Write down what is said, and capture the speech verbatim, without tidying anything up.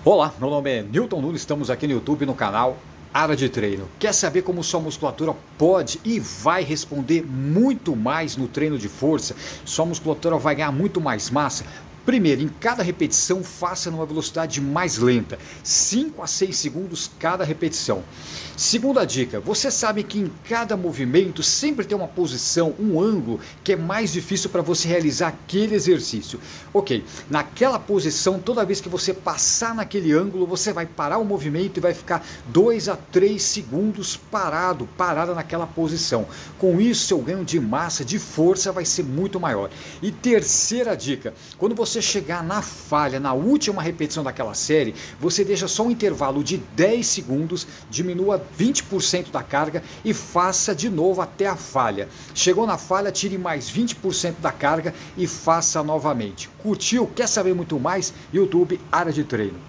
Olá, meu nome é Newton Nunes, estamos aqui no YouTube no canal Área de Treino. Quer saber como sua musculatura pode e vai responder muito mais no treino de força? Sua musculatura vai ganhar muito mais massa? Primeiro, em cada repetição, faça numa velocidade mais lenta, cinco a seis segundos cada repetição. Segunda dica, você sabe que em cada movimento sempre tem uma posição, um ângulo que é mais difícil para você realizar aquele exercício. Ok, naquela posição, toda vez que você passar naquele ângulo, você vai parar o movimento e vai ficar dois a três segundos parado, parada naquela posição. Com isso, seu ganho de massa, de força vai ser muito maior. E terceira dica, quando você chegar na falha, na última repetição daquela série, você deixa só um intervalo de dez segundos, diminua vinte por cento da carga e faça de novo até a falha. Chegou na falha, tire mais vinte por cento da carga e faça novamente. Curtiu? Quer saber muito mais? YouTube Área de Treino.